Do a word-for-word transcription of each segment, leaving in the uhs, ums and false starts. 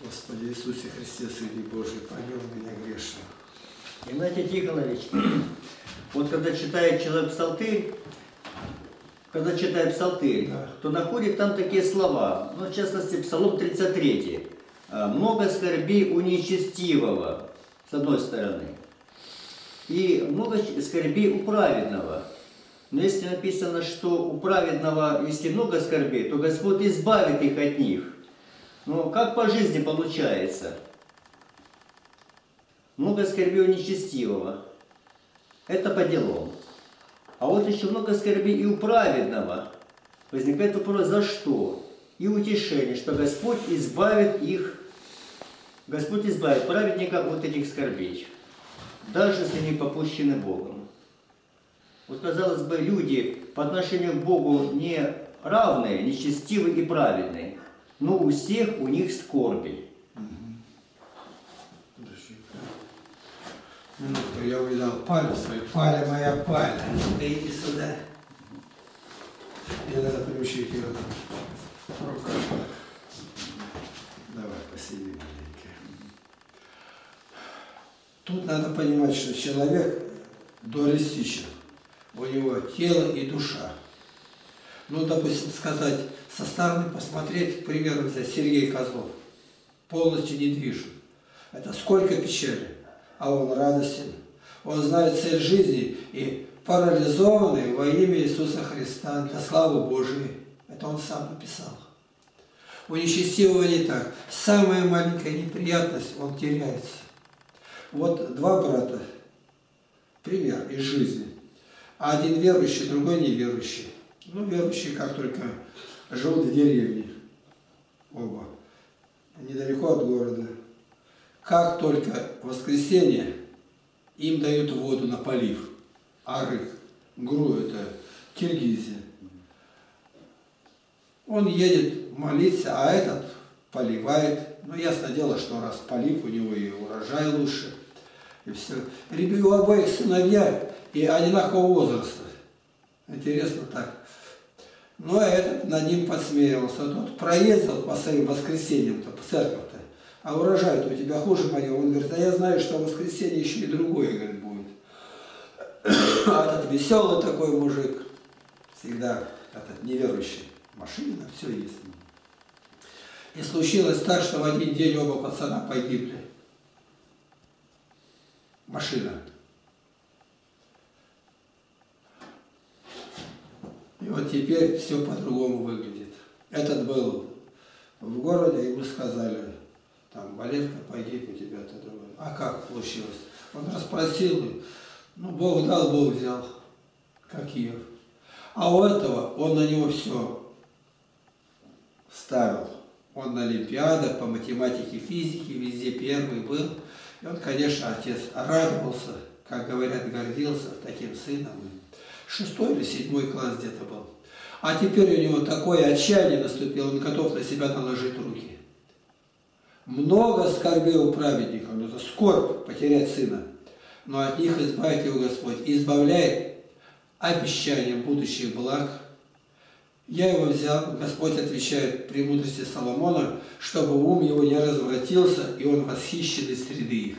Господи Иисусе Христе, Сыне Божий, помилуй меня грешного. Игнатий Тихонович, вот когда читает человек псалтырь, когда читает псалтырь, да, то находит там такие слова, ну, в частности, Псалом тридцать три. «Много скорби у нечестивого», с одной стороны, и много скорби у праведного. Но если написано, что у праведного, если много скорбей, то Господь избавит их от них. Но как по жизни получается? Много скорби у нечестивого. Это по делам. А вот еще много скорби и у праведного. Возникает вопрос, за что? И утешение, что Господь избавит их, Господь избавит праведника от этих скорбей, даже если они попущены Богом. Вот, казалось бы, люди по отношению к Богу не равные, нечестивые и праведные, но у всех у них скорби. Минутку, я увидал палю свою. Паля моя, паля. Да иди сюда. Мне надо приучить ее. Рука. Давай, посиди маленько. Тут надо понимать, что человек дуалистичен. У него тело и душа. Ну, допустим, сказать, со стороны посмотреть, к примеру, взять Сергей Козлов. Полностью недвижим. Это сколько печали. А он радостен, он знает цель жизни и парализованный во имя Иисуса Христа для славы Божией. Это он сам написал. У нечестивого не так. Самая маленькая неприятность, он теряется. Вот два брата, пример из жизни. Один верующий, другой неверующий. Ну, верующие как только живут в деревне, оба, недалеко от города. Как только в воскресенье им дают воду на полив, Арык, Гру, это Киргизия. Он едет молиться, а этот поливает. Ну, ясно дело, что раз полив, у него и урожай лучше. И все. Ребята у обоих сыновья и одинакового возраста. Интересно так. Ну, а этот над ним подсмеивался. Тот проездил по своим воскресеньям-то, по церковь-то. А урожай-то у тебя хуже моего. Он говорит, а я знаю, что в воскресенье еще и другое, говорит, будет. А этот веселый такой мужик, всегда этот неверующий, машина, все есть. И случилось так, что в один день оба пацана погибли. Машина. И вот теперь все по-другому выглядит. Этот был в городе, ему сказали, там, Валерка, погиб у тебя-то. А как получилось? Он расспросил, ну, Бог дал, Бог взял, как Иов. А у этого, он на него все ставил. Он на олимпиадах по математике, физике, везде первый был. И он, конечно, отец радовался, как говорят, гордился таким сыном. Шестой или седьмой класс где-то был. А теперь у него такое отчаяние наступило, он готов на себя наложить руки. Много скорбей у праведников, но это скорбь потерять сына, но от них избавит его Господь, избавляет обещанием будущих благ. Я его взял, Господь отвечает при мудрости Соломона, чтобы ум его не развратился, и он восхищен из среды их.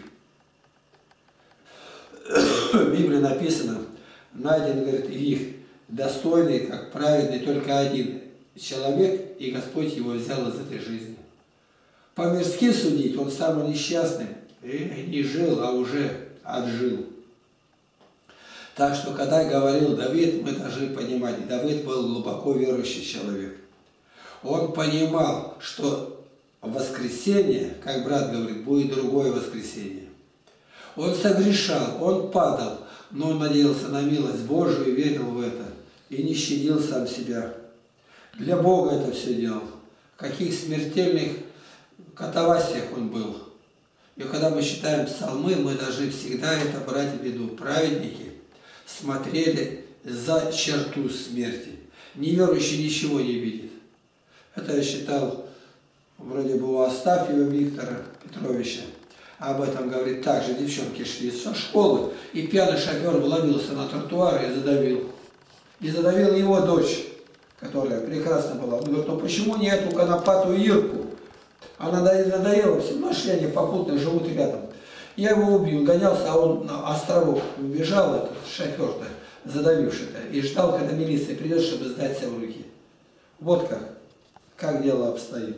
В Библии написано, найден, говорит, их достойный, как праведный, только один человек, и Господь его взял из этой жизни. По-мирски судить, он самый несчастный, и не жил, а уже отжил. Так что, когда говорил Давид, мы должны понимать, Давид был глубоко верующий человек. Он понимал, что в воскресенье, как брат говорит, будет другое воскресенье. Он согрешал, он падал, но он надеялся на милость Божию и верил в это. И не щадил сам себя. Для Бога это все делал. В каких смертельных катавасиях он был. И когда мы читаем псалмы, мы должны всегда это брать в виду. Праведники смотрели за черту смерти. Неверующий ничего не видит. Это я читал вроде бы у Астафьева Виктора Петровича. Об этом говорит, также девчонки шли со школы, и пьяный шофер вломился на тротуар и задавил. И задавил его дочь, которая прекрасно была. Он говорит, ну почему не эту конопатую Ирку? А надоело, все, ну, шли они попутно, живут рядом. Я его убил, гонялся, а он на островок убежал, этот шофер-то, задавивший-то, и ждал, когда милиция придет, чтобы сдать себя в руки. Вот как, как дело обстоит.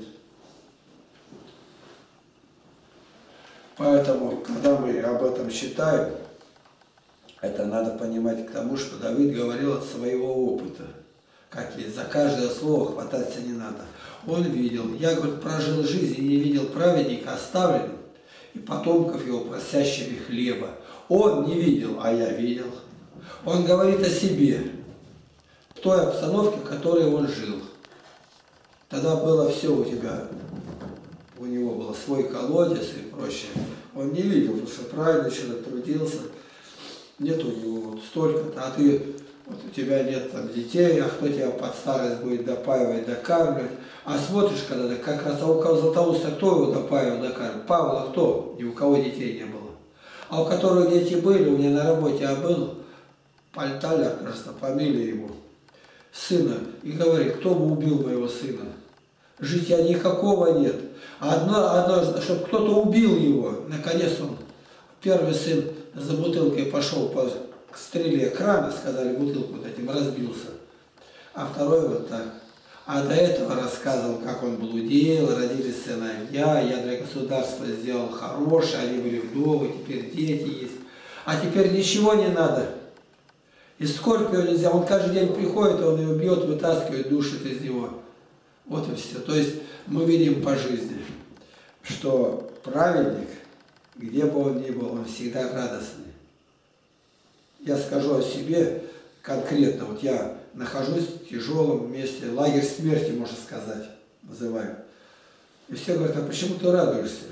Поэтому, когда мы об этом читаем, это надо понимать к тому, что Давид говорил от своего опыта. Как есть, за каждое слово хвататься не надо. Он видел, я, говорит, прожил жизнь и не видел праведника оставленным, и потомков его просящими хлеба. Он не видел, а я видел. Он говорит о себе, в той обстановке, в которой он жил. Тогда было все у тебя. У него был свой колодец и прочее. Он не видел, потому что правильный человек трудился. Нет у него вот столько-то, а ты, вот у тебя нет там детей, а кто тебя под старость будет допаивать, докармливать. А смотришь, когда ты как раз, а у кого Златоуста, кто его допаивал, докармливал? Павла кто? Ни у кого детей не было. А у которых дети были, у меня на работе, а был Пальталя, кажется, фамилия его, сына, и говорит, кто бы убил моего сына? Жития никакого нет. А одно, одно, чтобы кто-то убил его, наконец он, первый сын, за бутылкой пошел по к стреле крана, сказали, бутылку вот этим, разбился. А второй вот так. А до этого рассказывал, как он блудил, родились сыновья, я для государства сделал хорошее, они были вдовы, теперь дети есть. А теперь ничего не надо. И Скорпио нельзя, он каждый день приходит, он его бьет, вытаскивает, душит из него. Вот и все. То есть мы видим по жизни, что праведник, где бы он ни был, он всегда радостный. Я скажу о себе конкретно. Вот я нахожусь в тяжелом месте, лагерь смерти, можно сказать, называю. И все говорят, а почему ты радуешься?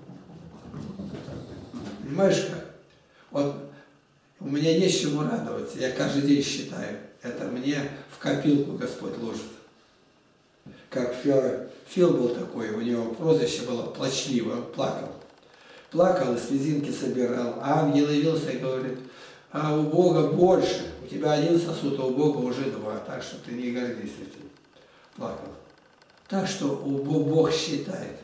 Понимаешь как? Вот у меня есть чему радоваться. Я каждый день считаю. Это мне в копилку Господь ложит. Как Фил, Фил был такой, у него прозвище было плачливый, он плакал. Плакал и слезинки собирал. А ангел явился и говорит, а у Бога больше. У тебя один сосуд, а у Бога уже два. Так что ты не гордись этим. Плакал. Так что Бог считает.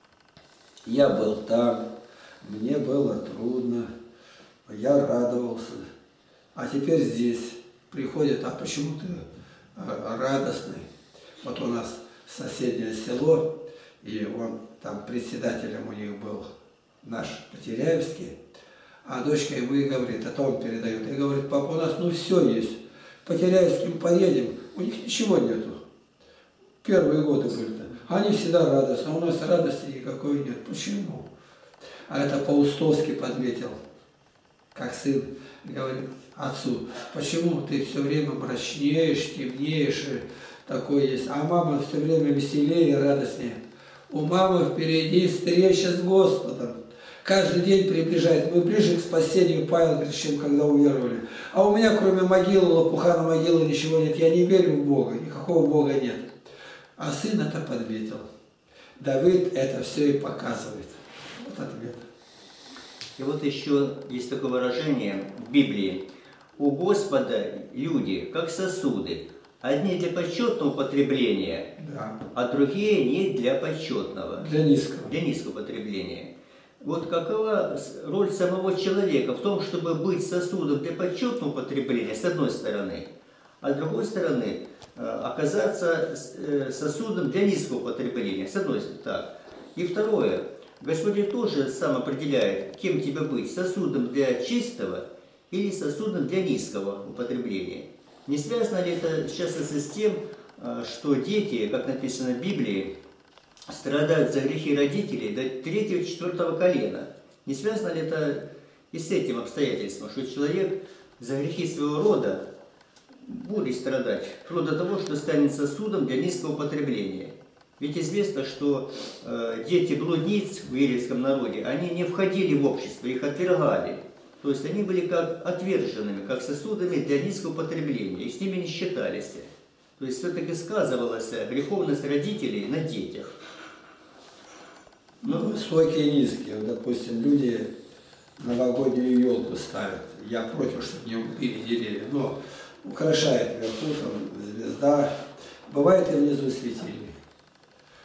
Я был там, мне было трудно, я радовался. А теперь здесь приходят, а почему ты радостный? Вот у нас соседнее село, и он там председателем у них был наш Потеряевский, а дочка ему и говорит, а то он передает, и говорит, папа, у нас ну все есть, Потеряевским поедем, у них ничего нету. Первые годы были-то. Они всегда радостны, а у нас радости никакой нет. Почему? А это Паустовский подметил, как сын говорит отцу, почему ты все время мрачнеешь, темнеешь, такой есть, а мама все время веселее и радостнее. У мамы впереди встреча с Господом. Каждый день приближает. Мы ближе к спасению, Павел говорит, чем когда уверовали. А у меня кроме могилы, лопуха на могилу ничего нет. Я не верю в Бога, никакого Бога нет. А сын это подметил. Давид это все и показывает. Вот ответ. И вот еще есть такое выражение в Библии. У Господа люди как сосуды. Одни для почетного потребления, да, а другие не для почетного. Для низкого. Для низкого потребления. Вот какова роль самого человека в том, чтобы быть сосудом для почетного потребления, с одной стороны, а с другой стороны, оказаться сосудом для низкого потребления, с одной стороны. Так. И второе. Господь тоже сам определяет, кем тебе быть, сосудом для чистого или сосудом для низкого употребления. Не связано ли это сейчас с тем, что дети, как написано в Библии, страдают за грехи родителей до третьего-четвертого колена? Не связано ли это и с этим обстоятельством, что человек за грехи своего рода будет страдать, вплоть до того, что станет сосудом для низкого потребления? Ведь известно, что э, дети блудниц в еврейском народе, они не входили в общество, их отвергали. То есть они были как отверженными, как сосудами для низкого потребления, и с ними не считались. То есть все-таки сказывалась греховность родителей на детях. Ну, высокие и низкие. Вот, допустим, люди новогоднюю елку ставят. Я против, чтобы не убили деревья, но украшает вверху там звезда. Бывает и внизу светильник.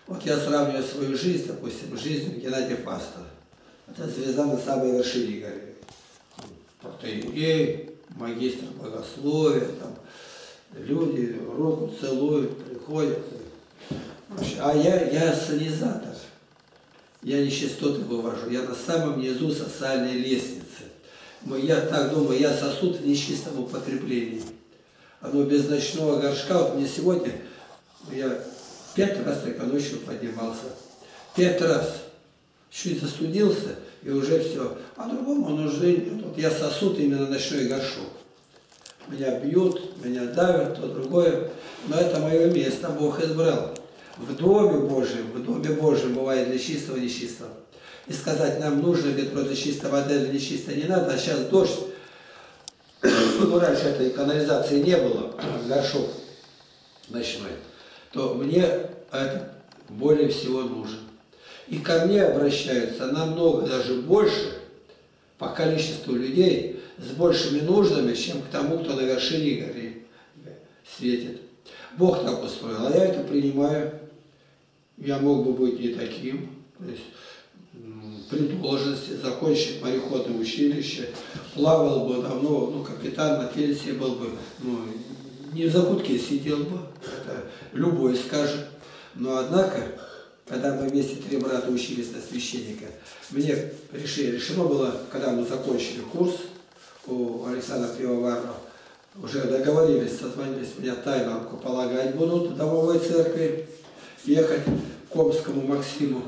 Вот я сравниваю свою жизнь, допустим, с жизнью Геннадия Пастора. Это звезда на самой вершине горы. Протоиерей, магистр богословия, там люди руку целуют, приходят. А я, я санизатор. Я нечистоты вывожу. Я на самом низу социальной лестницы. Я так думаю, я сосуд в нечистом употреблении. Оно без ночного горшка. Вот мне сегодня, я пять раз только ночью поднимался. Пять раз. Чуть застудился, и уже все. А другому нужны. Вот я сосуд именно ночной горшок. Меня бьют, меня давят, то другое. Но это мое место Бог избрал. В Доме Божьем, в Доме Божьем бывает для чистого и нечистого. И сказать, нам нужно ведро для чистой воды или нечистой не надо, а сейчас дождь. Ну, раньше этой канализации не было, горшок ночной. То мне это более всего нужен. И ко мне обращаются намного даже больше по количеству людей с большими нуждами, чем к тому, кто на вершине горы светит. Бог так устроил, а я это принимаю. Я мог бы быть не таким, то есть при должности, закончить мореходное училище, плавал бы давно, ну, капитан на пенсии был бы, ну, не в закутке сидел бы, это любой скажет. Но однако, когда мы вместе три брата учились на священника, мне решили, решено было, когда мы закончили курс у Александра Пивоварова, уже договорились, созвонились, меня тайно рукополагать будут в домовой церкви, ехать к Омскому Максиму.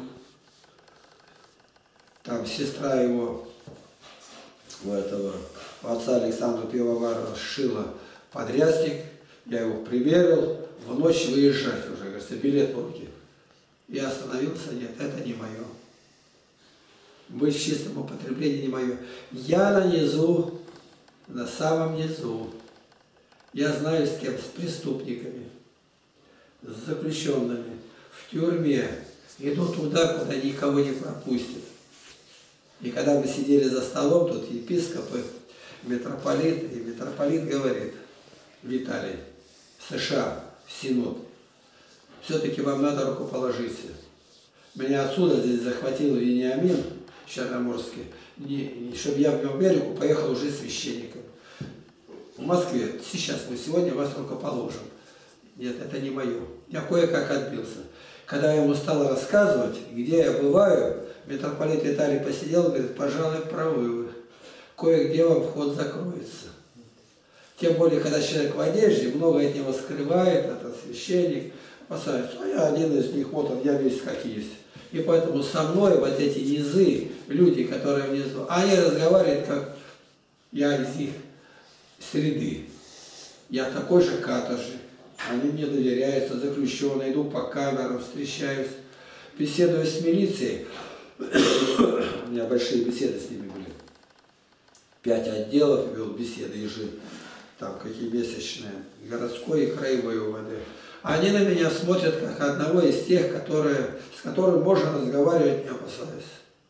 Там сестра его, у этого отца Александра Пивоварова, сшила подрясник, я его примерил, в ночь выезжать уже, говорится, билет в руки. Я остановился, нет, это не мое. Быть в чистом употреблении не мое. Я на низу, на самом низу. Я знаю, с кем, с преступниками, с заключенными, в тюрьме. Иду туда, куда никого не пропустят. И когда мы сидели за столом, тут епископы, митрополит, и митрополит говорит, Виталий, США, Синод, все-таки вам надо рукоположиться. Меня отсюда здесь захватил Вениамин Черноморский, чтобы я в Америку поехал уже священником. В Москве, сейчас мы сегодня вас рукоположим. Нет, это не мое. Я кое-как отбился. Когда я ему стал рассказывать, где я бываю, митрополит Виталий посидел и говорит, пожалуй, правы вы. Кое-где вам вход закроется. Тем более, когда человек в одежде, много от него скрывает, этот священник, опасается, а я один из них, вот он, я весь как есть. И поэтому со мной вот эти низы, люди, которые внизу, они разговаривают, как я из их среды. Я такой же каторжник. Они мне доверяются, заключенные, иду по камерам, встречаюсь, беседую с милицией. У меня большие беседы с ними были. Пять отделов вел беседы ежи, там какие месячные, городской и краевой УВД. Они на меня смотрят как одного из тех, которые, с которым можно разговаривать, не опасаясь.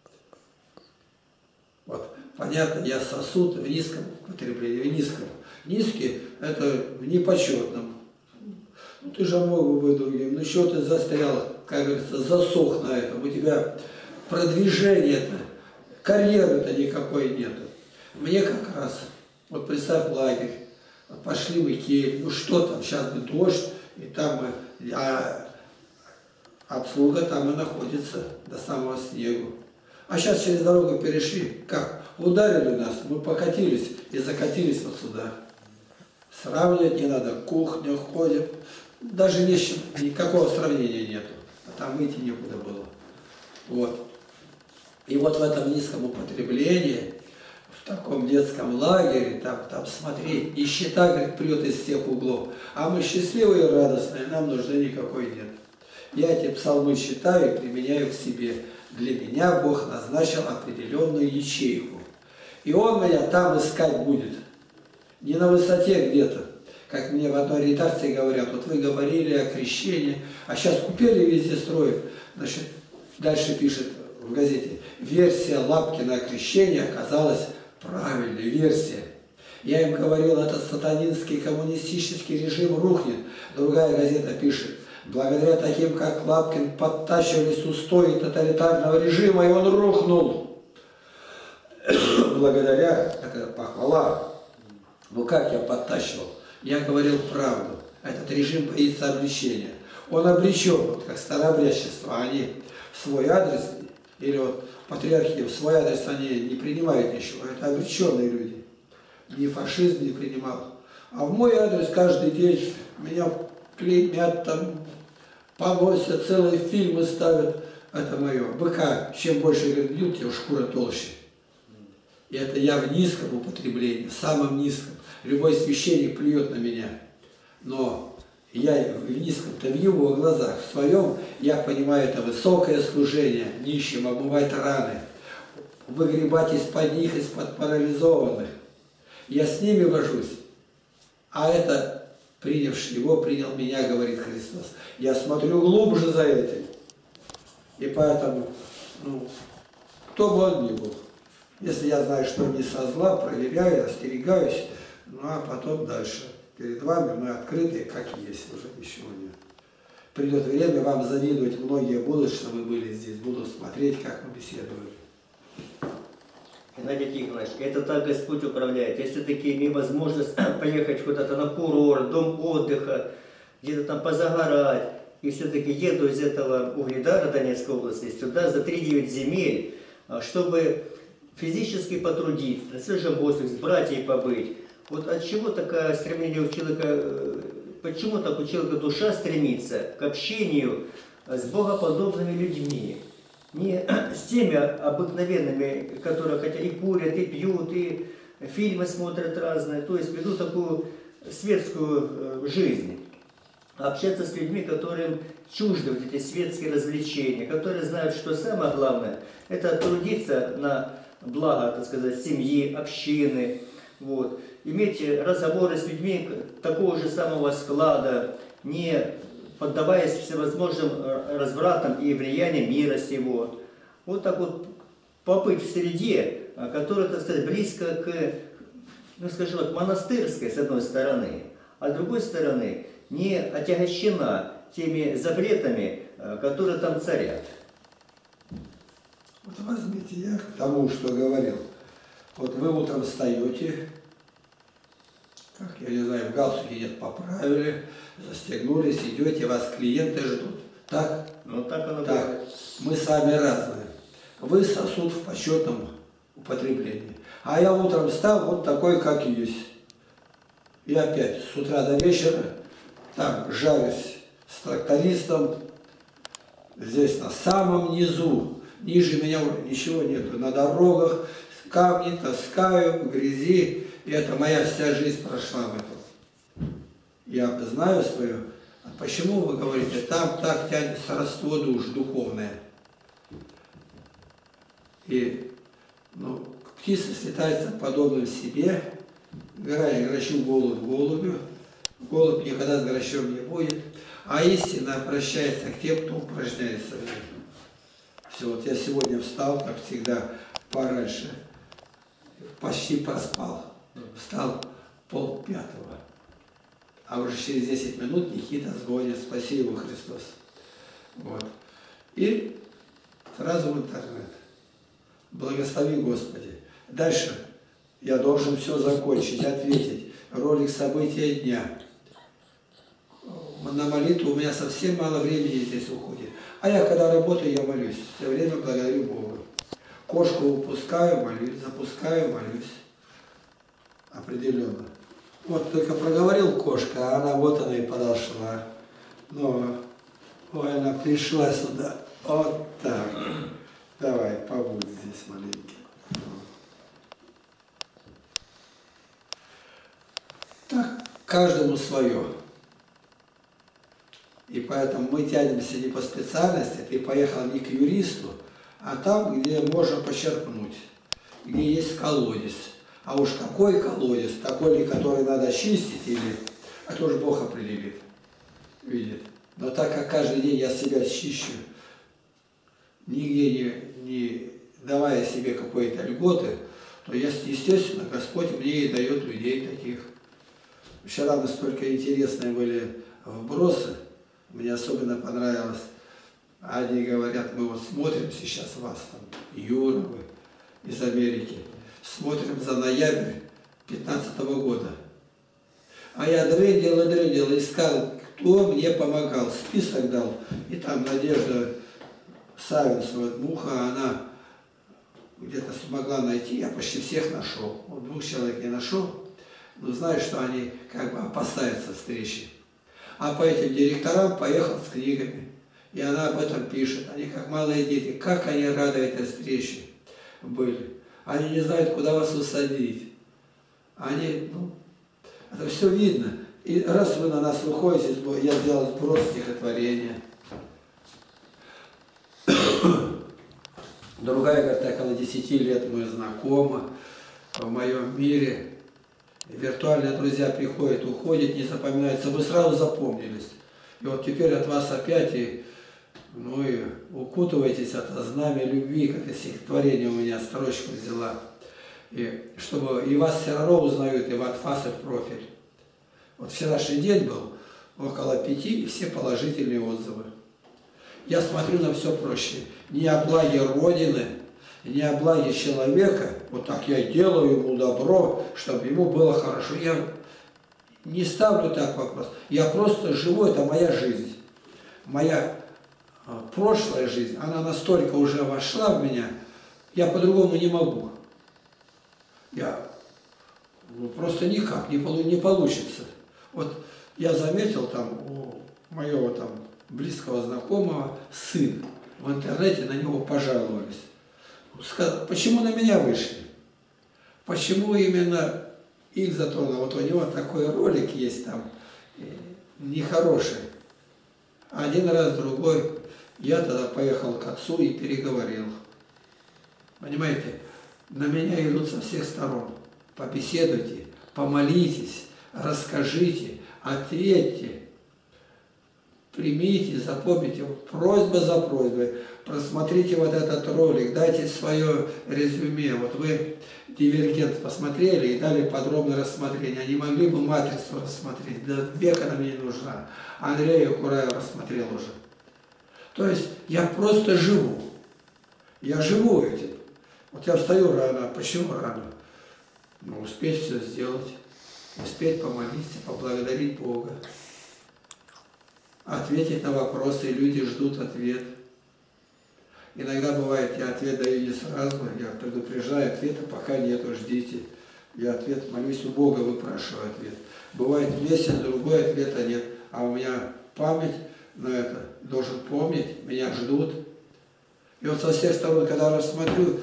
Вот, понятно, я сосуд в низком употреблении, в низком. Низкий – это в непочетном. Ну, ты же мог бы быть другим, ну что ты застрял, как говорится, засох на этом, у тебя продвижения-то, карьеры-то никакой нету. Мне как раз, вот представь лагерь, пошли мы кель, ну что там, сейчас будет дождь, и там мы, а обслуга там и находится до самого снегу. А сейчас через дорогу перешли, как, ударили нас, мы покатились и закатились вот сюда. Сравнивать не надо, кухню ходим, даже не, никакого сравнения нету, а там выйти некуда было. Вот. И вот в этом низком употреблении, в таком детском лагере, там, там смотреть, нищета, говорит, прет из всех углов. А мы счастливые и радостные, нам нужды никакой нет. Я эти псалмы читаю и применяю к себе. Для меня Бог назначил определенную ячейку. И Он меня там искать будет. Не на высоте где-то. Как мне в одной редакции говорят, вот вы говорили о крещении, а сейчас купели везде строят. Значит, дальше пишет в газете, версия Лапкина о крещении оказалась правильной, версия. Я им говорил, этот сатанинский коммунистический режим рухнет. Другая газета пишет, благодаря таким, как Лапкин, подтачивались устои тоталитарного режима, и он рухнул. Благодаря, это похвала. Ну как я подтачивал? Я говорил правду. Этот режим боится обличения. Он обречен, вот как старообрядчество, они в свой адрес, или вот патриархия в свой адрес они не принимают ничего. Это обреченные люди. Ни фашизм не принимал. А в мой адрес каждый день меня клеймят, там, поносят, целые фильмы ставят. Это мое. Быка, чем больше бьют, тем шкура толще. И это я в низком употреблении, в самом низком. Любой священник плюет на меня. Но я в низком-то в его глазах, в своем, я понимаю, это высокое служение нищим, обмывать раны, выгребать из-под них, из-под парализованных. Я с ними вожусь. А это, принявший его, принял меня, говорит Христос. Я смотрю глубже за этим. И поэтому, ну, кто бы он ни был, если я знаю, что не со зла, проверяю, остерегаюсь, ну а потом дальше. Перед вами мы открыты, как есть, уже ничего нет. Придет время, вам завидовать многие будут, что вы были здесь, будут смотреть, как мы беседуем. Геннадий Тихонович, это так Господь управляет. Если таки имею возможность поехать куда-то на курорт, дом отдыха, где-то там позагорать, и все-таки еду из этого Угледара Донецкой области сюда за три-девять земель, чтобы физически потрудиться, на свежем воздухе, с братьями побыть. Вот от чего такое стремление у человека, почему так у человека душа стремится к общению с богоподобными людьми? Не с теми обыкновенными, которые хотя и курят, и пьют, и фильмы смотрят разные, то есть ведут такую светскую жизнь. Общаться с людьми, которым чужды вот эти светские развлечения, которые знают, что самое главное, это трудиться на благо, так сказать, семьи, общины, вот. Иметь разговоры с людьми такого же самого склада, не поддаваясь всевозможным развратам и влияниям мира сего. Вот так вот побыть в среде, которая, так сказать, близко к, ну скажем, к монастырской, с одной стороны, а с другой стороны, не отягощена теми запретами, которые там царят. Вот возьмите, я к тому, что говорил. Вот вы утром встаете, как, я не знаю, в галстуке нет, поправили, застегнулись, идете, вас клиенты ждут. Так? Ну так оно так. бывает. Мы сами разные. Вы сосуд в почетном употреблении. А я утром встал вот такой, как есть. И опять с утра до вечера там жарюсь с трактористом, здесь на самом низу, ниже меня ничего нету, на дорогах, камни таскаю, в грязи. И это моя вся жизнь прошла в этом. Я знаю свое. А почему вы говорите, там так тянет сродство душ духовное? И ну, птица слетается подобным себе, грач грачу голубь голубю, голубь никогда с грачом не будет, а истина обращается к тем, кто упражняется в ней. Все, вот я сегодня встал, как всегда, пораньше, почти проспал. Встал пол пятого, а уже через десять минут Никита сгонит, спасибо, Христос. Вот. И сразу в интернет. Благослови Господи. Дальше я должен все закончить, ответить. Ролик события дня. На молитву у меня совсем мало времени здесь уходит. А я когда работаю, я молюсь. Все время благодарю Бога. Кошку выпускаю, молюсь, запускаю, молюсь. Определенно. Вот только проговорил кошка, а она вот она и подошла. Но, ой, она пришла сюда. Вот так. Давай, побудь здесь маленький. Так, каждому свое. И поэтому мы тянемся не по специальности, ты поехал не к юристу, а там, где можно почерпнуть, где есть колодец. А уж какой колодец, такой ли, который надо чистить, или это уж Бог определит, видит. Но так как каждый день я себя чищу, нигде не, не давая себе какой-то льготы, то естественно Господь мне и дает людей таких. Вчера настолько интересные были вбросы, Мне особенно понравилось. Они говорят, мы вот смотрим сейчас вас там, Юра, вы из Америки, смотрим за ноябрь пятнадцатого года. А я дрендил и дрендил, искал, кто мне помогал, список дал. И там Надежда Савинцева, Муха, она где-то смогла найти, я почти всех нашел. Вот двух человек не нашел, но знаю, что они как бы опасаются встречи. А по этим директорам поехал с книгами. И она об этом пишет. Они как малые дети. Как они рады этой встрече были. Они не знают, куда вас усадить. Они, ну, это все видно. И раз вы на нас выходите, я сделал сброс стихотворения. Другая, говорит, около десяти лет мы знакомы в моем мире. Виртуальные друзья приходят, уходят, не запоминаются. Вы сразу запомнились. И вот теперь от вас опять и, ну и укутываетесь от знамя любви, как из стихотворения у меня строчку взяла. И чтобы и вас все равно узнают, и в анфас, и в профиль. Вот вчерашний день был около пяти, и все положительные отзывы. Я смотрю на все проще. Не о благе Родины, не о благе человека. Вот так я делаю ему добро, чтобы ему было хорошо. Я не ставлю так вопрос. Я просто живу, это моя жизнь. Моя прошлая жизнь, она настолько уже вошла в меня, я по-другому не могу. Я ну, просто никак не, не получится. Вот я заметил там у моего там близкого знакомого сын, в интернете на него пожаловались. Сказал, почему на меня вышли? Почему именно их затронуло? Вот у него такой ролик есть там, нехороший. Один раз, другой. Я тогда поехал к отцу и переговорил. Понимаете, на меня идут со всех сторон. Побеседуйте, помолитесь, расскажите, ответьте. Примите, запомните, просьба за просьбой, просмотрите вот этот ролик, дайте свое резюме. Вот вы «Дивергент» посмотрели и дали подробное рассмотрение. Они могли бы «Матрицу» рассмотреть, да век она мне не нужна. Андрея Кураева рассмотрел уже. То есть я просто живу. Я живу этим. Вот я встаю рано. Почему рано? Ну, успеть все сделать, успеть помолиться, поблагодарить Бога. Ответить на вопросы, и люди ждут ответ. Иногда бывает, я ответ даю не сразу, я предупреждаю, ответа пока нету, ждите. Я ответ, молюсь у Бога, выпрашиваю ответ. Бывает месяц, другой ответа нет, а у меня память на это, должен помнить, меня ждут. И вот со всех сторон, когда рассмотрю,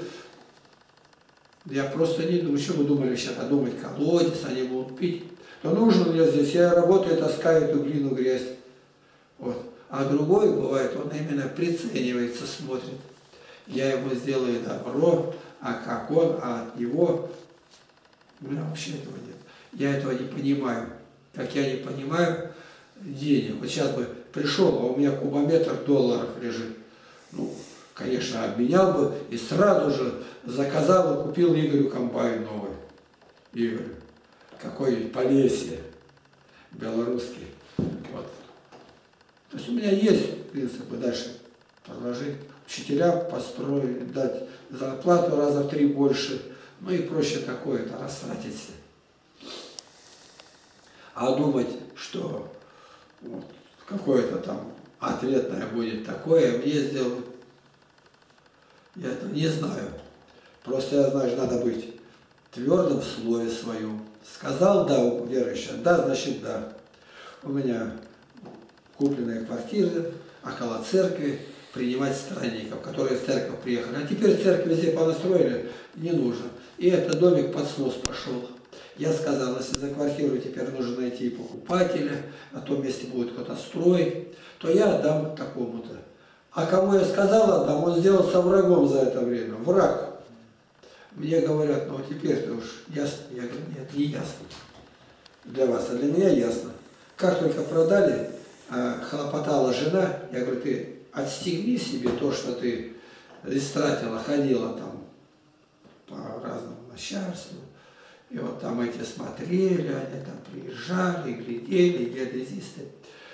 я просто не думаю, что вы думали сейчас, а думать колодец, они будут пить. То нужен мне здесь, я работаю, таскаю эту глину, грязь. Вот. А другой бывает, он именно приценивается, смотрит. Я ему сделаю добро, а как он, а от него, у меня вообще этого нет. Я этого не понимаю. Как я не понимаю денег. Вот сейчас бы пришел, а у меня кубометр долларов лежит. Ну, конечно, обменял бы и сразу же заказал и купил Игорю комбайн новый. Игорь, какой-нибудь Полесье, белорусский. Вот. То есть у меня есть принципы дальше продолжить. Учителям построить, дать зарплату раза в три больше. Ну и проще такое-то, растратиться. А думать, что вот, какое-то там ответное будет такое, мне сделают. Я это не знаю. Просто я знаю, что надо быть твердым в слове своем. Сказал да, верующий, да, значит да. У меня купленные квартиры, около церкви, принимать странников, которые в церковь приехали. А теперь церковь везде понастроили, не нужно. И этот домик под снос пошел. Я сказал, если за квартиру теперь нужно найти покупателя, на том месте будет кто-то строить, то я отдам такому-то. А кому я сказал отдам, он сделался врагом за это время. Враг. Мне говорят, ну теперь-то уж ясно. Я говорю, нет, не ясно. Для вас, а для меня ясно. Как только продали, хлопотала жена, я говорю, ты отстегни себе то, что ты истратила, ходила там по разному начальству. И вот там эти смотрели, они там приезжали, глядели, геодезисты.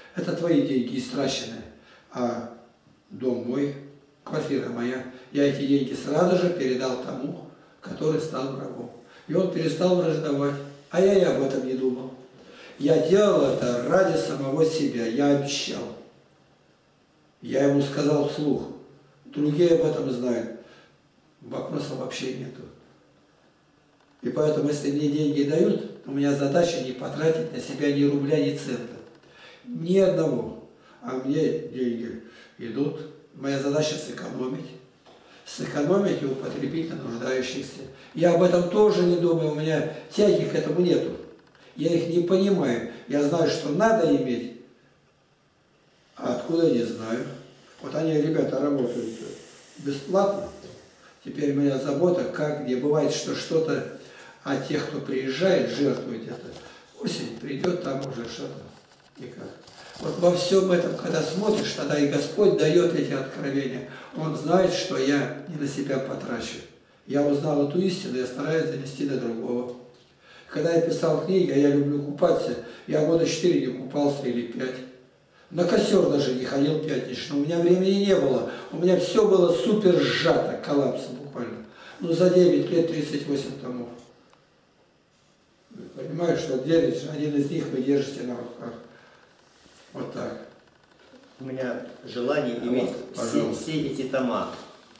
Это твои деньги истраченные, а дом мой, квартира моя. Я эти деньги сразу же передал тому, который стал врагом. И он перестал враждовать, а я и об этом не думал. Я делал это ради самого себя, я обещал. Я ему сказал вслух, другие об этом знают. Вопросов вообще нету. И поэтому, если мне деньги дают, у меня задача не потратить на себя ни рубля, ни цента. Ни одного. А мне деньги идут. Моя задача сэкономить. Сэкономить и употребить на нуждающихся. Я об этом тоже не думаю, у меня тяги к этому нету. Я их не понимаю. Я знаю, что надо иметь, а откуда не знаю. Вот они, ребята, работают бесплатно. Теперь моя забота, как, где бывает, что что-то, а тех, кто приезжает, жертвует это. Осень придет, там уже что-то никак. Вот во всем этом, когда смотришь, тогда и Господь дает эти откровения. Он знает, что я не на себя потрачу. Я узнал эту истину, я стараюсь донести до другого. Когда я писал книги, а я люблю купаться, я года четыре не купался или пять. На костер даже не ходил пятничный, у меня времени не было. У меня все было супер сжато, коллапсом буквально. Ну, за девять лет тридцать восемь томов. Понимаешь, что девять, один из них вы держите на руках. Вот так. У меня желание иметь вот, все, все эти тома.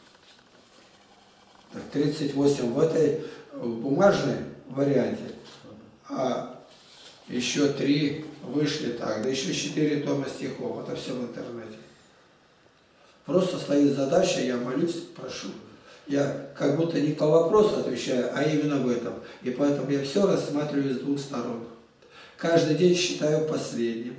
Так, тридцать восемь в этой в бумажной варианте, а еще три вышли так, да еще четыре тома стихов, это все в интернете. Просто стоит задача, я молюсь, прошу. Я как будто не по вопросу отвечаю, а именно в этом. И поэтому я все рассматриваю с двух сторон. Каждый день считаю последним.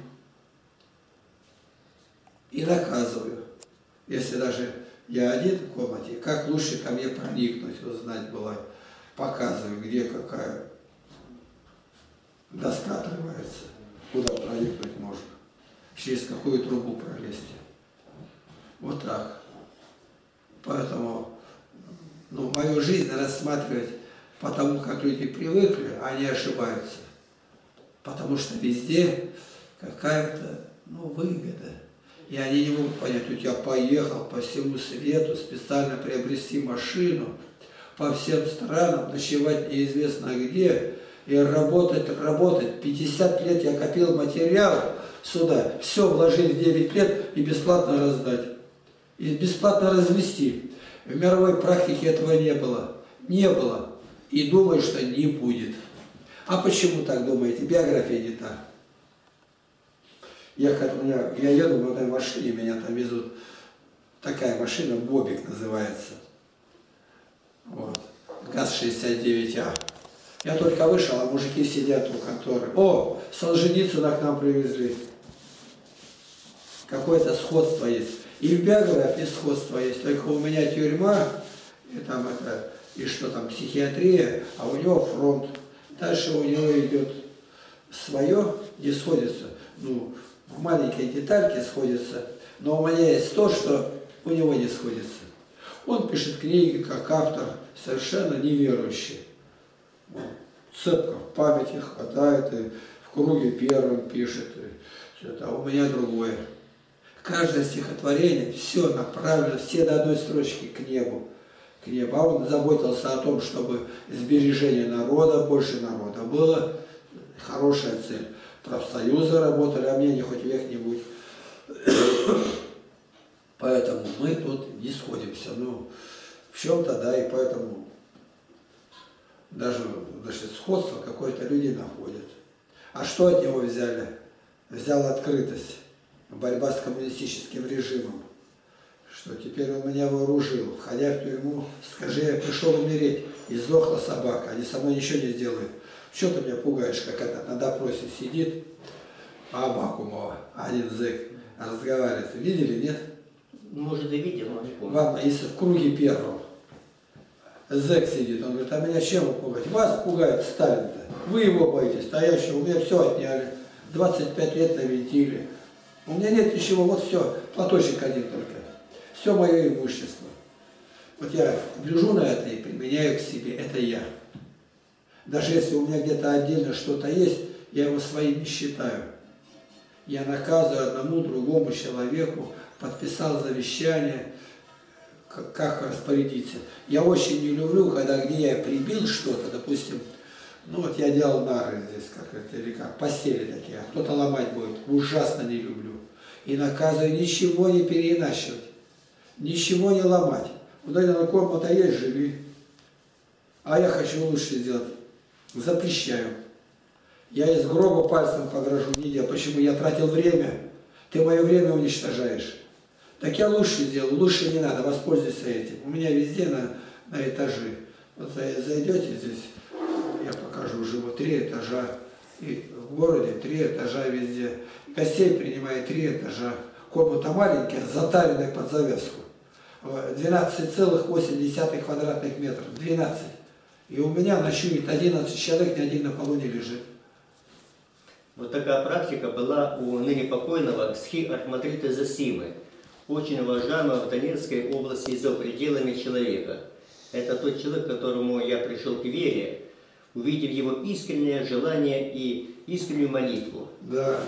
И наказываю. Если даже я один в комнате, как лучше ко мне проникнуть, узнать было, показываю, где какая доска отрывается, куда проникнуть можно, через какую трубу пролезть. Вот так. Поэтому, ну, мою жизнь рассматривать по тому, как люди привыкли, они ошибаются. Потому что везде какая-то, ну, выгода. И они не могут понять, у тебя поехал по всему свету, специально приобрести машину, по всем странам, ночевать неизвестно где, и работать, работать. пятьдесят лет я копил материал сюда, все вложил в девять лет и бесплатно раздать. И бесплатно развести. В мировой практике этого не было. Не было. И думаю, что не будет. А почему так думаете? Биография не та. Я, у меня, я еду в одной машине, меня там везут. Такая машина, Бобик называется. Вот. ГАЗ шестьдесят девять А. Я только вышел, а мужики сидят у конторы. О, Солженицына к нам привезли. Какое-то сходство есть. И в биографии сходство есть. Только у меня тюрьма, и там это, и что там, психиатрия, а у него фронт. Дальше у него идет свое, не сходится. Ну, в маленькой детальке сходится. Но у меня есть то, что у него не сходится. Он пишет книги как автор, совершенно неверующий. Цепко в памяти хватает, и в круге первым пишет. И что-то. А у меня другое. Каждое стихотворение, все направлено, все до одной строчки к небу. К небу. А он заботился о том, чтобы сбережение народа, больше народа было. Хорошая цель. Профсоюзы работали, а мне не хоть век-нибудь. Поэтому мы тут не сходимся. Ну, в чем-то, да, и поэтому даже, даже сходство какое-то люди находят. А что от него взяли? Взял открытость. Борьба с коммунистическим режимом. Что теперь он меня вооружил. Входя в тюрьму, скажи, я пришел умереть, и сдохла собака, они со мной ничего не сделают. Что ты меня пугаешь, как это на допросе сидит Абакумова, один зэк, разговаривает. Видели, нет? Может, и видел, но не помню. Ладно, если в круге первом зэк сидит, он говорит, а меня чем вы пугаете? Вас пугает Сталин-то. Вы его боитесь, а я еще, у меня все отняли. двадцать пять лет на вентиле. У меня нет ничего, вот все, платочек один только. Все мое имущество. Вот я гляжу на это и применяю к себе, это я. Даже если у меня где-то отдельно что-то есть, я его своим не считаю. я наказываю одному другому человеку, подписал завещание, как, как распорядиться. Я очень не люблю, когда где я прибил что-то, допустим, ну вот я делал нары здесь, как это, или как, постели такие, а кто-то ломать будет. Ужасно не люблю. И наказываю ничего не переиначивать, ничего не ломать. Вот это комната есть, живи. А я хочу лучше сделать. Запрещаю. Я из гроба пальцем погрожу, не делаю. Почему? Я тратил время. Ты мое время уничтожаешь. Так я лучше сделал. Лучше не надо, воспользуйся этим. У меня везде на, на этажи. Вот зайдете здесь, я покажу, живу три этажа. И в городе три этажа везде. Гостей принимает три этажа. Комната маленькая, затаренная под завязку. двенадцать целых восемь десятых квадратных метров. двенадцать. И у меня ночует одиннадцать человек, ни один на полу не лежит. Вот такая практика была у ныне покойного Схи Архимандрита Зосимы, очень уважаемого в Донецкой области за пределами человека. Это тот человек, к которому я пришел к вере, увидев его искреннее желание и искреннюю молитву. Да.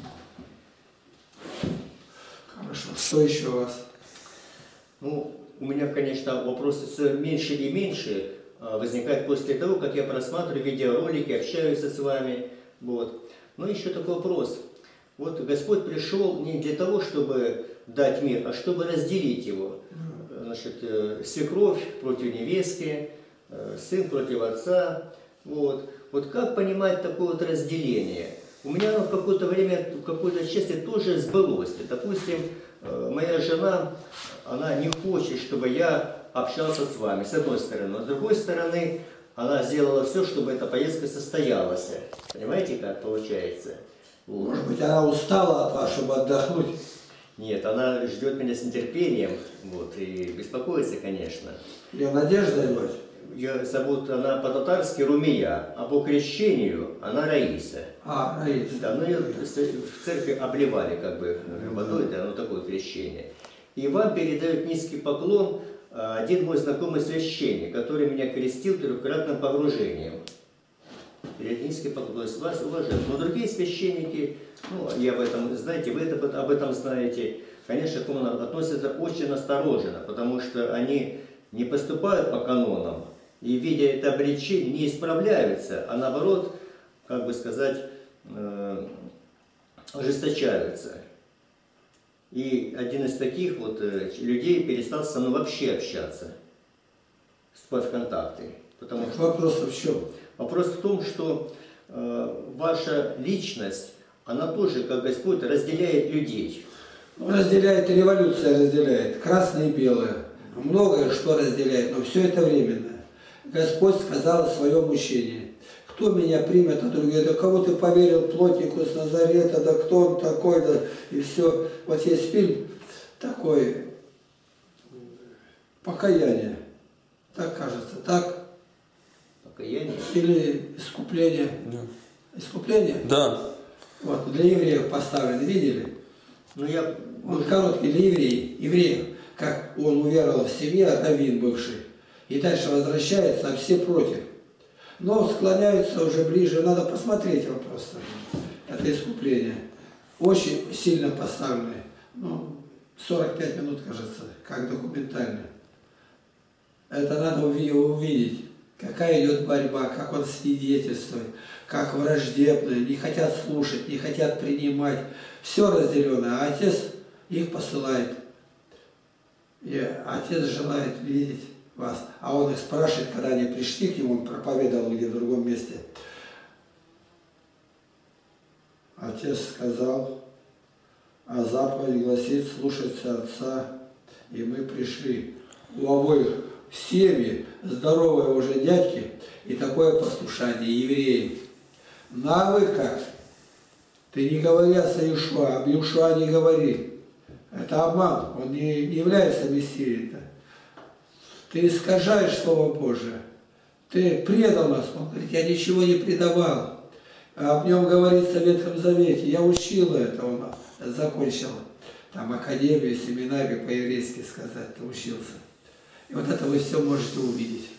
Хорошо. Что еще у вас? Ну, у меня, конечно, вопросы все меньше и меньше возникают после того, как я просматриваю видеоролики, общаюсь с вами. Вот. Но еще такой вопрос. Вот Господь пришел не для того, чтобы дать мир, а чтобы разделить его. Значит, свекровь против невестки, сын против отца. Вот. Вот как понимать такое вот разделение? У меня оно в какое-то время, в какой-то части тоже сбылось. Допустим, моя жена, она не хочет, чтобы я общался с вами, с одной стороны. Но с другой стороны, она сделала все, чтобы эта поездка состоялась. Понимаете, как получается? Вот. Может быть, она устала от вас, чтобы отдохнуть? Нет, она ждет меня с нетерпением, вот, и беспокоится, конечно. Ее Надежда звать? Ее зовут, она по-татарски Румия, а по крещению она Раиса. А, Раиса. Да, ну ее в церкви обливали как бы водой, да, ну такое крещение. И вам передает низкий поклон один мой знакомый священник, который меня крестил трехкратным погружением. Перед низкий поклон, то есть вас уважают. Но другие священники, ну, я об этом, знаете, вы это, об этом знаете, конечно, к нему относятся очень осторожно, потому что они не поступают по канонам, и, видя это обличение, не исправляются, а наоборот, как бы сказать, э, ожесточаются. И один из таких вот э, людей перестал со мной вообще общаться, вступать в контакты. Потому так что вопрос в чем? Вопрос в том, что э, ваша личность, она тоже, как Господь, разделяет людей. Разделяет, революция разделяет, красное и белое. Многое что разделяет, но все это временно. Господь сказал о своем учении. Кто меня примет, а другие, да кого ты поверил, плотнику с Назарета, да кто он такой, да и все. Вот есть фильм такой, «Покаяние», так кажется, так? Покаяние? Или «Искупление». Да. «Искупление»? Да. Вот, для евреев поставлен, видели? Ну, я... Он короткий для евреев, евреев, как он уверовал в семье, раввин бывший, и дальше возвращается, а все против. Но склоняются уже ближе, надо посмотреть его просто. Это «Искупление». Очень сильно поставленное. Ну, сорок пять минут, кажется, как документальное. Это надо увидеть, какая идет борьба, как он свидетельствует, как враждебные, не хотят слушать, не хотят принимать. Все разделено, а отец их посылает. И отец желает видеть вас. А он их спрашивает, когда они пришли к нему, он проповедовал где-то в другом месте. Отец сказал, а заповедь гласит слушаться отца, и мы пришли. У обоих семьи, здоровые уже дядьки, и такое послушание евреи. Ну а вы как? Ты не говори о Иешуа, об Иешуа не говори. Это обман, он не, не является Мессией-то. Ты искажаешь Слово Божие. Ты предал нас. Он говорит, я ничего не предавал. Об нем говорится в Ветхом Завете. Я учил это, он закончил там академию, семинарию по-еврейски сказать, учился. И вот это вы все можете увидеть.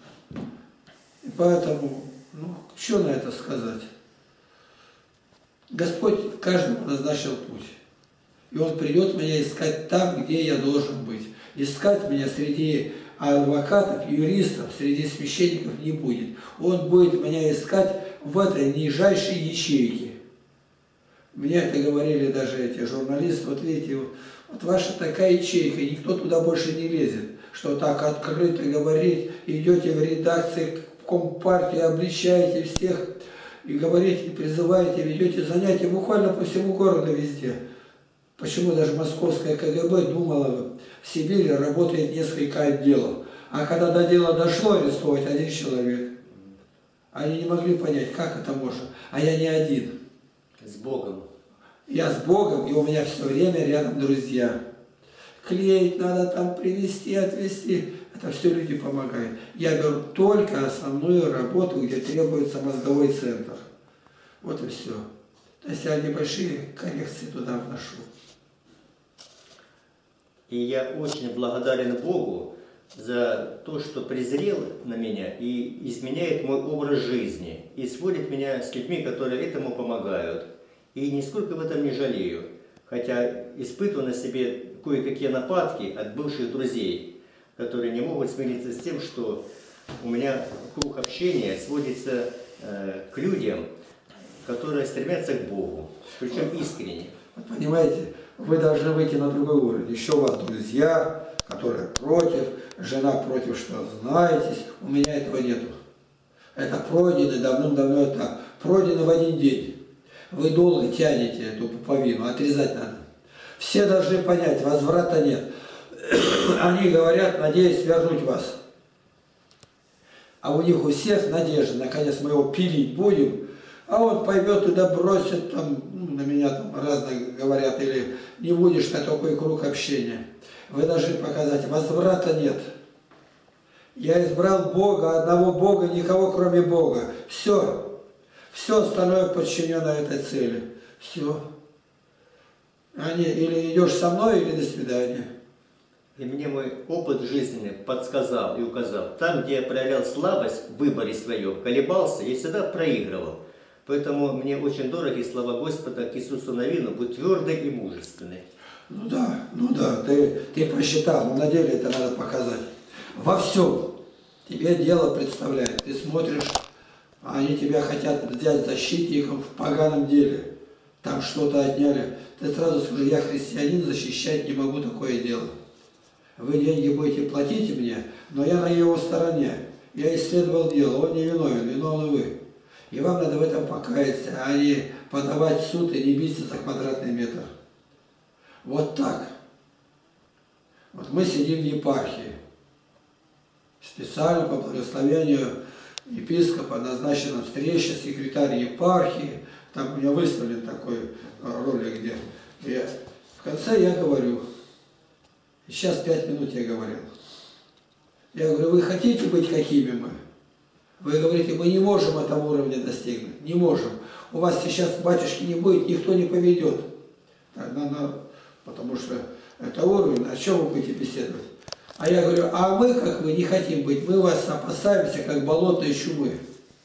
И поэтому, ну, что на это сказать? Господь каждому назначил путь. И Он придет меня искать там, где я должен быть. Искать меня среди адвокатов, юристов, среди священников не будет. Он будет меня искать в этой нижайшей ячейке. Мне это говорили даже эти журналисты. Вот видите, вот ваша такая ячейка, никто туда больше не лезет. Что так открыто говорить, идете в редакции Компартии, обличаете всех, и говорите, призываете, ведете занятия буквально по всему городу везде. Почему даже московская ка гэ бэ думала, в Сибири работает несколько отделов. А когда до дела дошло, арестовать один человек. Они не могли понять, как это можно. А я не один. С Богом. Я с Богом, и у меня все время рядом друзья. Клеить надо там привезти, отвезти. Это все люди помогают. Я беру только основную работу, где требуется мозговой центр. Вот и все. То есть я небольшие коррекции туда вношу. И я очень благодарен Богу за то, что презрел на меня и изменяет мой образ жизни. И сводит меня с людьми, которые этому помогают. И нисколько в этом не жалею. Хотя испытываю на себе кое-какие нападки от бывших друзей, которые не могут смириться с тем, что у меня круг общения сводится э, к людям, которые стремятся к Богу, причем искренне. Понимаете, вы должны выйти на другой уровень. Еще у вас друзья, которые против, жена против, что знаетесь. У меня этого нету. Это пройдено давным-давно этап. Пройдено в один день. Вы долго тянете эту пуповину, отрезать надо. Все должны понять, возврата нет. Они говорят, надеясь вернуть вас. А у них у всех надежда, наконец мы его пилить будем, а он поймет туда, бросит, там, ну, на меня там разные говорят, или не будешь на такой круг общения. Вы должны показать, возврата нет. Я избрал Бога, одного Бога, никого кроме Бога. Все. Все остальное подчинено этой цели. Все. Они, или идешь со мной, или до свидания. И мне мой опыт жизненный подсказал и указал. Там, где я проявлял слабость в выборе своем, колебался, я всегда проигрывал. Поэтому мне очень дороги слова Господа к Иисусу Навину, будь твердый и мужественный. Ну да, ну да, ты, ты просчитал, но на деле это надо показать. Во всем тебе дело представляет. Ты смотришь, они тебя хотят взять защитником в поганом деле. Там что-то отняли. Ты сразу скажи, я христианин, защищать не могу, такое дело. Вы деньги будете платить мне, но я на его стороне. Я исследовал дело, он не виновен, виновны вы. И вам надо в этом покаяться, а не подавать в суд и не биться за квадратный метр. Вот так. Вот мы сидим в епархии. Специально по благословению епископа назначена встреча, секретарь епархии. Там у меня выставлен такой ролик, где я, в конце я говорю, сейчас пять минут я говорил. Я говорю, вы хотите быть какими мы? Вы говорите, мы не можем этого уровня достигнуть. Не можем. У вас сейчас батюшки не будет, никто не поведет. Потому что это уровень, о чем вы будете беседовать? А я говорю, а мы, как вы, не хотим быть. Мы вас опасаемся, как болотные чумы.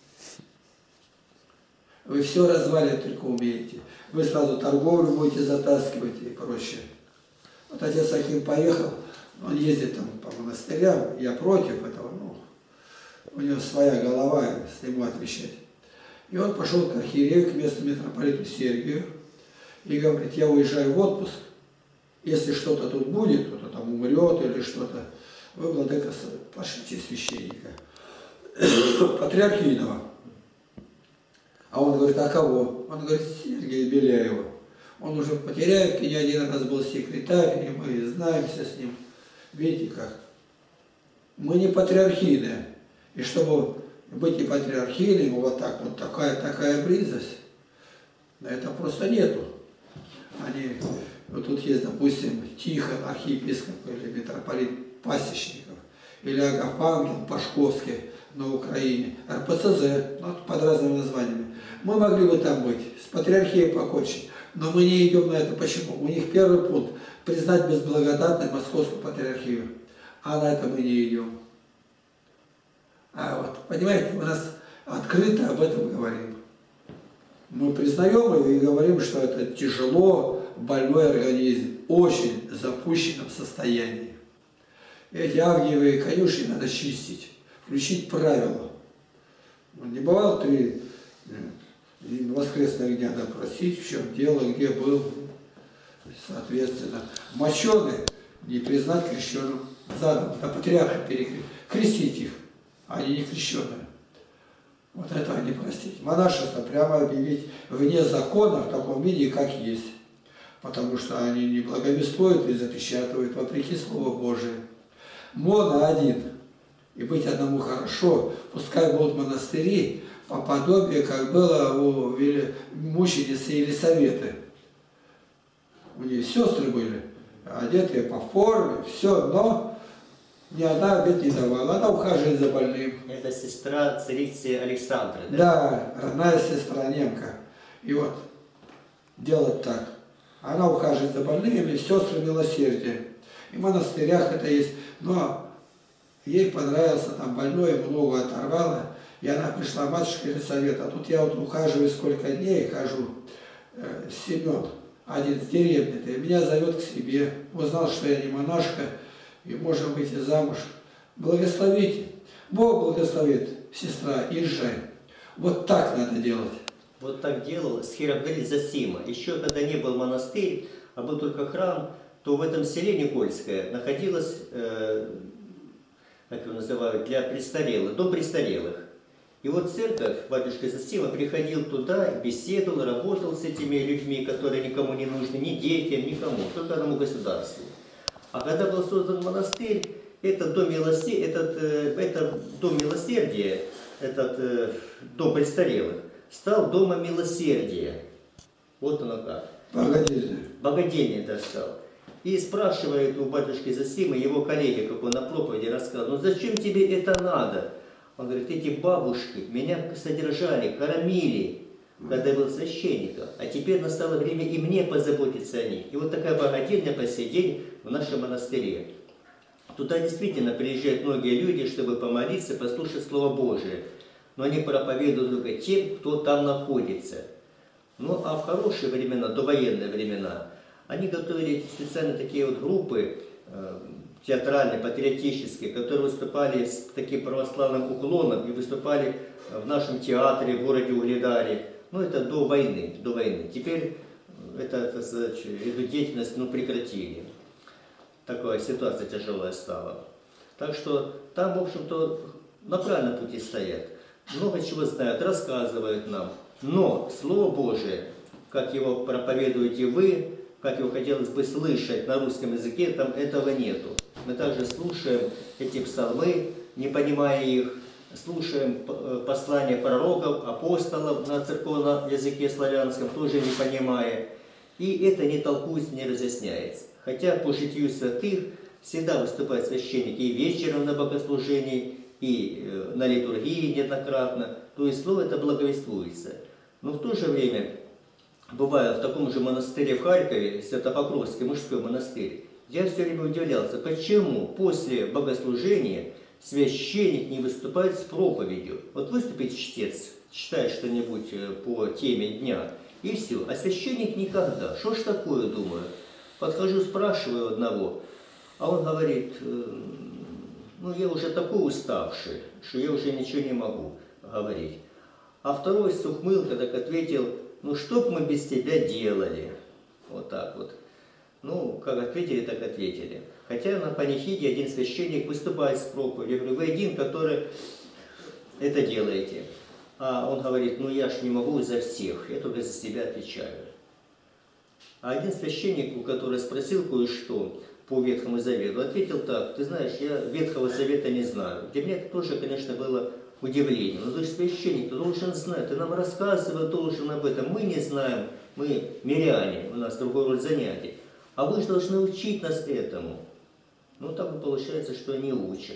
Вы все разваливать только умеете. Вы сразу торговлю будете затаскивать и прочее. Вот отец Ахим поехал, он ездит там по монастырям, я против этого, ну, у него своя голова, с ему отвечать. И он пошел к архиерею, к местному митрополиту Сергию, и говорит, я уезжаю в отпуск, если что-то тут будет, кто-то там умрет или что-то, вы, владыка, пошлите священника, патриархийного. А он говорит, а кого? Он говорит, Сергея Беляева. Он уже в Потеряевке не один раз был секретарь, и мы знаемся с ним. Видите как? Мы не патриархийные. И чтобы быть не патриархийным, вот так, вот такая, такая близость, это просто нету. Они, вот тут есть, допустим, Тихон, архиепископ или митрополит Пасечников, или Агафангел Пашковский на Украине, эр пэ цэ зэ, ну, под разными названиями. Мы могли бы там быть, с патриархией покончить, но мы не идем на это. Почему? У них первый пункт – признать безблагодатной Московскую патриархию, а на это мы не идем. А вот, понимаете, у нас открыто об этом говорим. Мы признаем его и говорим, что это тяжело больной организм, очень запущенном состоянии. Эти авгиевые конюшни надо чистить, включить правила. Не бывало ты воскресных дня допросить, в чем дело, где был, соответственно. Мощеный не признать крещенным задом, на патриарха перекрестить, крестить их, а они не крещенные. Вот этого не простить. Монашество прямо объявить вне закона в таком виде, как есть. Потому что они не благовествуют и запечатывают, вопреки Слову Божию. Моно один. И быть одному хорошо. Пускай будут монастыри по подобию, как было у мученицы Елисаветы. У нее сестры были, одетые по форме, все, но ни одна обет не давала. Она ухаживает за больным. Это сестра царицы Александры, да? Да, родная сестра немка. И вот делать так. Она ухаживает за больными, сестры милосердия. И в монастырях это есть. Но ей понравился, там больной, много оторвало. И она пришла, матушка Елисавета, а тут я вот ухаживаю сколько дней, хожу, э, Семен, один с деревни, меня зовет к себе, узнал, что я не монашка, и можем выйти замуж. Благословите. Бог благословит, сестра, езжай. Вот так надо делать. Вот так делал Схирабдаль Зосима. Еще когда не был монастырь, а был только храм, то в этом селе Никольское находилось, э, как его называют, для престарелых, дом престарелых. И вот церковь, батюшка Зосима, приходил туда, беседовал, работал с этими людьми, которые никому не нужны, ни детям, никому, только одному государству. А когда был создан монастырь, этот дом милосердия, этот, э, этот дом милосердия, этот э, дом престарелых, стал домом милосердия. Вот оно как. Богодельня. Богодельня даже стал. И спрашивает у батюшки Зосимы его коллеги, как он на проповеди рассказывал, ну зачем тебе это надо? Он говорит, эти бабушки меня содержали, кормили, когда я был священником, а теперь настало время и мне позаботиться о них. И вот такая богодельня по сей день в нашем монастыре. Туда действительно приезжают многие люди, чтобы помолиться, послушать Слово Божие. Но они проповедуют только тем, кто там находится. Ну а в хорошие времена, довоенные времена, они готовили специально такие вот группы, э, театральные, патриотические, которые выступали с таким православным уклоном и выступали в нашем театре в городе Угледаре. Ну это до войны, до войны. Теперь это, так сказать, эту деятельность ну, прекратили. Такая ситуация тяжелая стала. Так что там, в общем-то, на правильном пути стоят. Много чего знают, рассказывают нам. Но Слово Божие, как его проповедуете вы, как его хотелось бы слышать на русском языке, там этого нету. Мы также слушаем эти псалмы, не понимая их, слушаем послания пророков, апостолов на церковном языке славянском, тоже не понимая. И это не толкуется, не разъясняется. Хотя по житию святых всегда выступают священники и вечером на богослужении, и на литургии неоднократно. То есть слово это благовествуется. Но в то же время, бывая в таком же монастыре в Харькове, Свято-Покровский мужской монастырь, я все время удивлялся, почему после богослужения священник не выступает с проповедью. Вот выступит чтец, читает что-нибудь по теме дня, и все. А священник никогда. Что ж такое, думаю? Подхожу, спрашиваю одного, а он говорит, ну я уже такой уставший, что я уже ничего не могу говорить. А второй с ухмылкой так ответил, ну что б мы без тебя делали? Вот так вот. Ну, как ответили, так ответили. Хотя на панихиде один священник выступает с проповедью. Я говорю, вы один, который это делаете. А он говорит, ну я ж не могу за всех, я только за себя отвечаю. А один священник, у которого спросил кое-что по Ветхому Завету, ответил так, ты знаешь, я Ветхого Завета не знаю. Для меня это тоже, конечно, было удивлением. Но ты же священник, ты должен знать, ты нам рассказывать должен об этом. Мы не знаем, мы миряне, у нас другой род занятий. А вы же должны учить нас этому. Ну, так и получается, что не учат,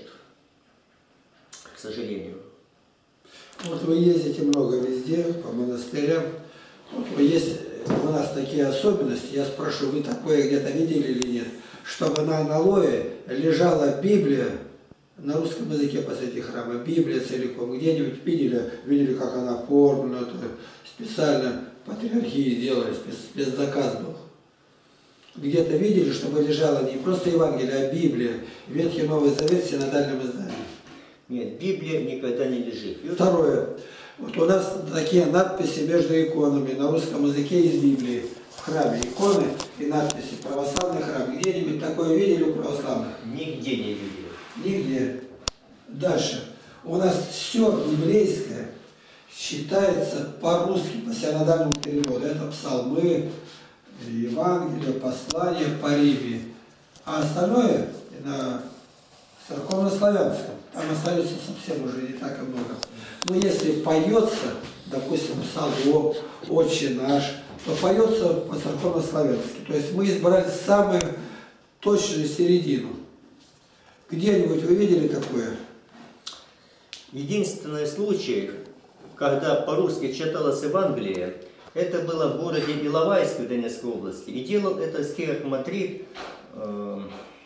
к сожалению. Вот вы ездите много везде, по монастырям. Вот есть у нас такие особенности. Я спрошу, вы такое где-то видели или нет? Чтобы на аналое лежала Библия на русском языке посреди храма, Библия целиком. Где-нибудь видели, видели, как она оформлена, специально патриархии сделали, спецзаказ был. Где-то видели, чтобы лежала не просто Евангелие, а Библия, Ветхий Новый Завет, все на дальнем издании. Нет, Библия никогда не лежит. Второе. Вот у нас такие надписи между иконами на русском языке из Библии. В храме иконы и надписи православный храм. Где-нибудь такое видели у православных? Нигде не видели. Нигде. Дальше. У нас все библейское считается по-русски, по синодальному переводу. Это псалмы, Евангелие, послание по Риме. А остальное на церковнославянском. Там остается совсем уже не так и много. Но если поется, допустим, псалом, Отче наш, то поется по церковнославянски. То есть мы избрали самую точную середину. Где-нибудь вы видели такое? Единственный случай, когда по-русски читалось Евангелие, это было в городе Иловайске в Донецкой области. И делал это скиархимандрит, э,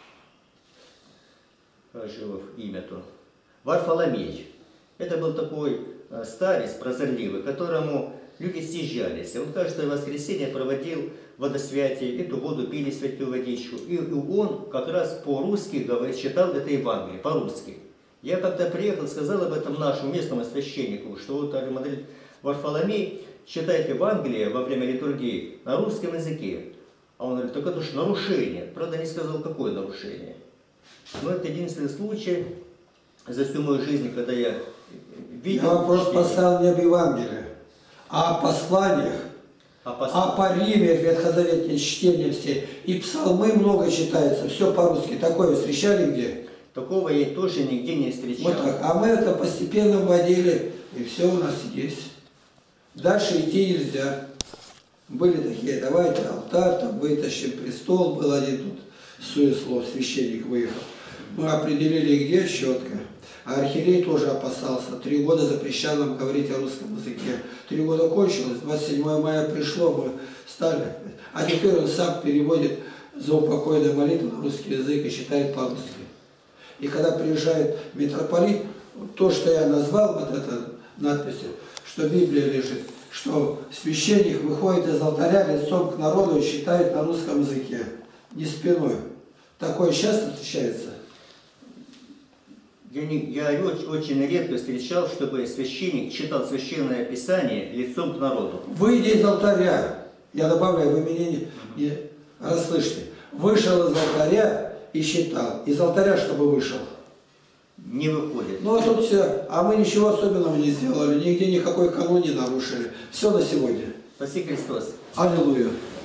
как же его имя-то, Варфоломей. Это был такой э, старец прозорливый, которому люди съезжались. Он каждое воскресенье проводил водосвятие, эту воду пили, святую водичку. И он как раз по-русски говорит, читал это Евангелие, по-русски. Я когда приехал, сказал об этом нашему местному священнику, что вот архимандрит Варфоломей читает Евангелие во время литургии на русском языке. А он говорит, так это же нарушение. Правда, не сказал, какое нарушение. Но это единственный случай за всю мою жизнь, когда я видел... Я вопрос поставил не об Евангелии, а о посланиях. А, послание. а по Риме, ветхозаветные чтения все. И псалмы много читается, все по-русски. Такое встречали где? Такого я тоже нигде не встречал. Вот так. А мы это постепенно вводили, и все у нас есть. Дальше идти нельзя. Были такие, давайте алтарь, там вытащим, престол был один тут, Суеслов, священник выехал. Мы определили где четко. А архиерей тоже опасался. Три года запрещал нам говорить о русском языке. Три года кончилось, двадцать седьмое мая пришло, мы стали. А теперь он сам переводит заупокойную молитву на русский язык и читает по-русски. И когда приезжает митрополит, то, что я назвал, вот это надписью, что Библия лежит, что священник выходит из алтаря лицом к народу и читает на русском языке, не спиной. Такое часто встречается? Я, не, я очень редко встречал, чтобы священник читал священное писание лицом к народу. Выйдя из алтаря, я добавляю, вы меня не, не расслышите, вышел из алтаря и читал. Из алтаря, чтобы вышел. Не выходит. Ну а тут все, а мы ничего особенного не сделали, нигде никакой канон не нарушили. Все на сегодня. Спаси Христос. Аллилуйя.